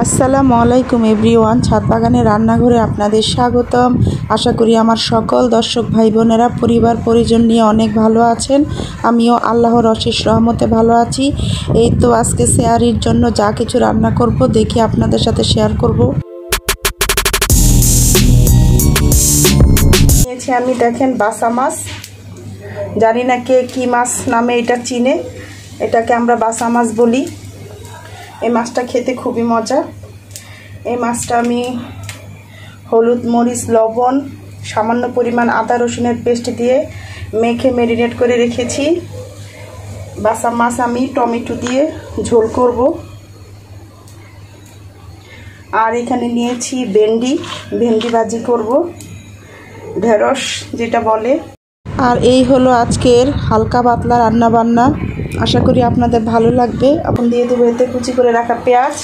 আসসালামু আলাইকুম এভরিওয়ান, ছাদ বাগানের রান্নাঘরে আপনাদের স্বাগতম। আশা করি আমার সকল দর্শক ভাই বোনেরা পরিবার পরিজন নিয়ে অনেক ভালো আছেন। আমিও আল্লাহর অশেষ রহমতে ভালো আছি। এই তো আজকে শেয়ারির জন্য যা কিছু রান্না করব দেখি আপনাদের সাথে শেয়ার করব। নিয়েছি আমি, দেখেন, বাসা মাছ। জানি না কে কী মাছ নামে এটা চিনে, এটাকে আমরা বাসা মাছ বলি। এই মাছটা খেতে খুবই মজা। এই মাছটা আমি হলুদ, মরিচ, লবণ, সামান্য পরিমাণ আদা রসুনের পেস্ট দিয়ে মেখে ম্যারিনেট করে রেখেছি। বাসা মাছ আমি টমেটো দিয়ে ঝোল করব। আর এখানে নিয়েছি ভেন্ডি ভাজি করব, ঢেঁড়স যেটা বলে। আর এই হলো আজকের হালকা পাতলা রান্না বান্না। আশা করি আপনাদের ভালো লাগবে। এখন দিয়ে দেবো এতে কুচি করে রাখা পেঁয়াজ।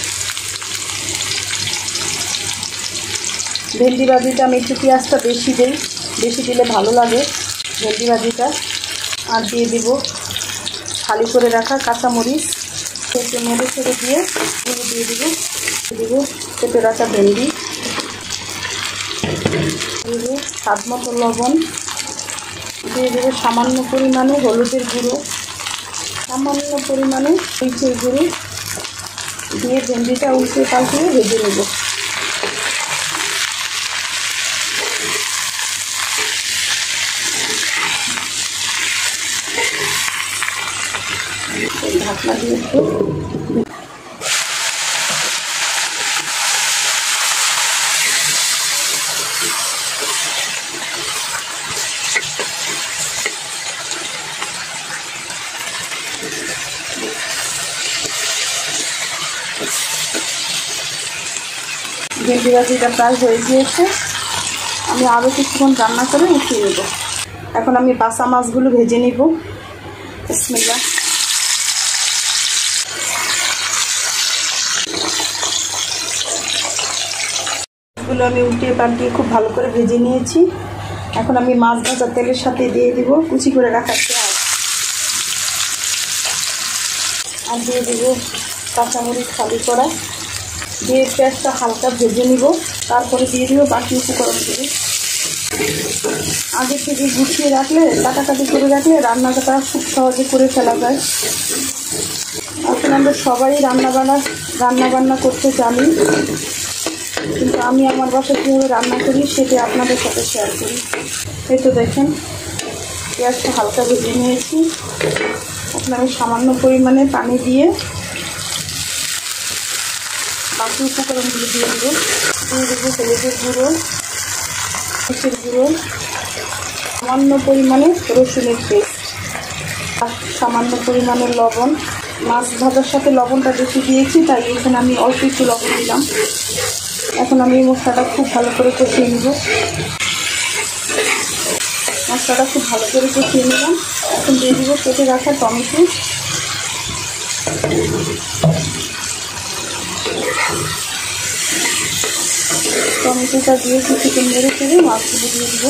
ভেন্ডি ভাজিটা আমি একটু পেঁয়াজটা বেশি দিই, বেশি দিলে ভালো লাগে ভেন্ডি ভাজিটা। আর দিয়ে দেব খালি করে রাখা কাঁচামরিচ, একটু নেড়ে ছেড়ে দিয়ে দিয়ে দেবো কেটে রাখা ভেন্ডি, দিয়ে দেবো স্বাদ মতো লবণ, দিয়ে দেবো সামান্য পরিমাণে হলুদের গুঁড়ো, সামান্য পরিমাণে মরিচের গুঁড়ো দিয়ে ভেন্ডিটা উল্টে পাল্টে ভেজে নেব। ঢাকনা দিয়ে একটু ভেন্ডি ভাজিটা প্রায় হয়ে গিয়েছে। আমি আরও কিছুক্ষণ রান্না করে উঠিয়ে নেব। এখন আমি বাসা মাছগুলো ভেজে নিব। বিসমিল্লাহ। মাছগুলো আমি উল্টিয়ে পাল্টিয়ে খুব ভালো করে ভেজে নিয়েছি। এখন আমি মাছ ভাজা তেলের সাথে দিয়ে দিব কুচি করে রাখা পেঁয়াজ, আর দিয়ে দেব কাঁচামরিচ খালি করা, দিয়ে পেঁয়াজটা হালকা ভেজে নিব। তারপরে দিয়ে দিব বাকি উপকরণগুলো। আগে থেকে গুছিয়ে রাখলে, কাটাকাটি করে রাখলে রান্নাটা খুব সহজে করে ফেলা যায়। আসলে আমরা সবাই রান্নাবান্না করতে জানি, কিন্তু আমি আমার বাসায় কীভাবে রান্না করি সেটা আপনাদের সাথে শেয়ার করি। এই তো দেখেন পেঁয়াজটা হালকা ভেজে নিয়েছি। এখন আমি সামান্য পরিমাণে পানি দিয়ে বাকি উপকরণগুলো দিয়ে দেবো। হলুদের গুঁড়ো, মরিচের গুঁড়ো, সামান্য পরিমাণে রসুনের পেস্ট, আর সামান্য পরিমাণে লবণ। মাছ ভাজার সাথে লবণটা বেশি দিয়েছি, তাই এখানে আমি অল্প একটু লবণ দিলাম। এখন আমি এই মশলাটা খুব ভালো করে কষিয়ে নিব। মশলাটা খুব ভালো করে কষিয়ে নিলাম। এখন দিয়ে দিব কেটে রাখা টমেটো, টমেটোটা দিয়ে কিছুক্ষণ নেড়ে চেড়ে মাছগুলো দিয়ে দিব।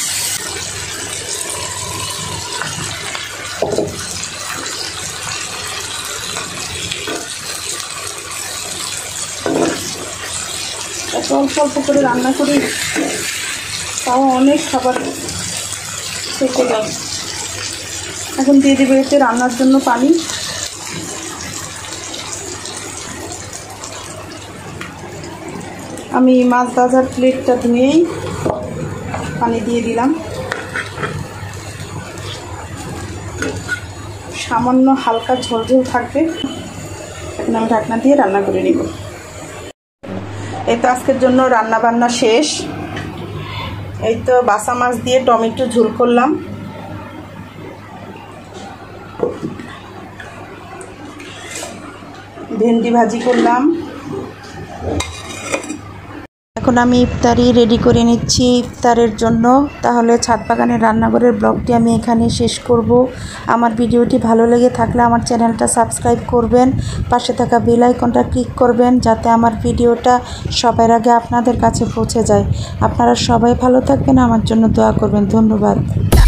এত অল্প অল্প করে রান্না করি, তাও অনেক খাবার থেকে যায়। এখন দিয়ে দেবো এতে রান্নার জন্য পানি। আমি মাছ ভাজার প্লেটটা ধুয়েই পানি দিয়ে দিলাম। সামান্য হালকা ঝোলঝোল থাকবে। এখন আমি ঢাকনা দিয়ে রান্না করে নিব। এই তো আজকের জন্য রান্না বান্না শেষ। এই তো বাসা মাছ দিয়ে টমেটো ঝোল করলাম, ভেন্ডি ভাজি করলাম। এখন আমি ইফতারি রেডি করে নিচ্ছি ইফতারের জন্য। তাহলে ছাদ বাগানের রান্নাঘরের ব্লগটি আমি এখানে শেষ করব। আমার ভিডিওটি ভালো লেগে থাকলে আমার চ্যানেলটা সাবস্ক্রাইব করবেন, পাশে থাকা বেল আইকনটা ক্লিক করবেন, যাতে আমার ভিডিওটা সবার আগে আপনাদের কাছে পৌঁছে যায়। আপনারা সবাই ভালো থাকবেন, আমার জন্য দোয়া করবেন। ধন্যবাদ।